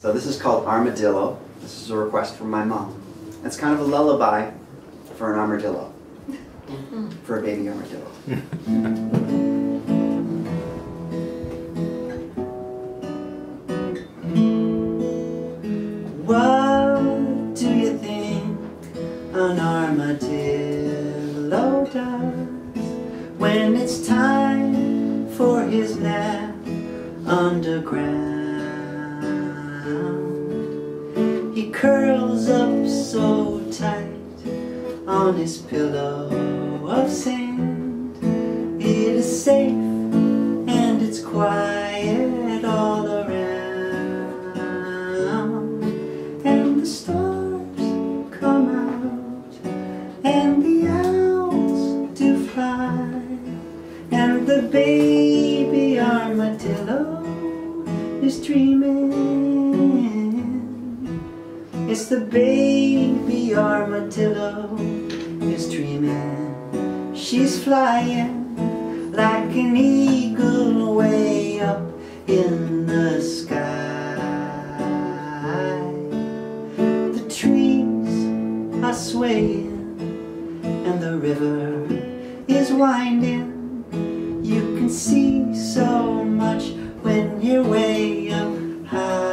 So this is called Armadillo. This is a request from my mom. It's kind of a lullaby for an armadillo, for a baby armadillo. What do you think an armadillo does when it's time for his nap underground? He curls up so tight on his pillow of sand. It is safe and it's quiet all around, and the stars come out and the owls do fly, and the baby armadillo is dreaming. It's the baby armadillo is dreaming. She's flying like an eagle way up in the sky. The trees are swaying and the river is winding. You can see so much when you're way up high.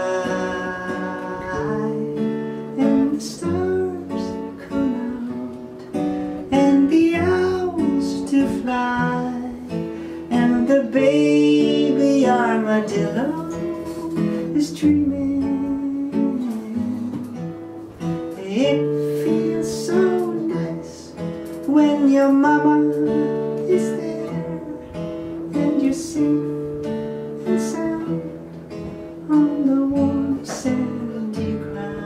The stars come out and the owls do fly, and the baby armadillo is dreaming. It feels so nice when your mama is there and you're safe and sound on the warm sandy ground.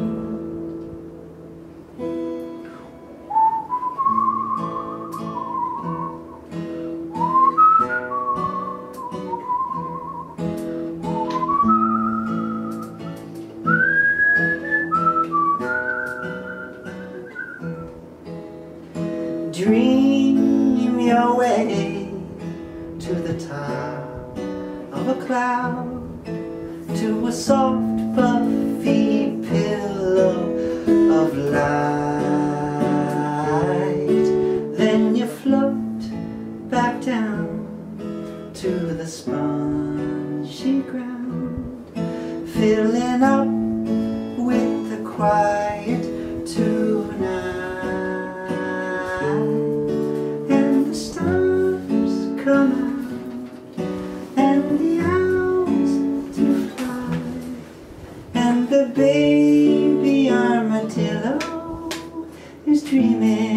Dream your way to the top of a cloud, to a soft fluffy pillow of light. Then you float back down to the spongy ground, filling up with the quiet tonight. Come out and the owls do fly, and the baby armadillo is dreaming.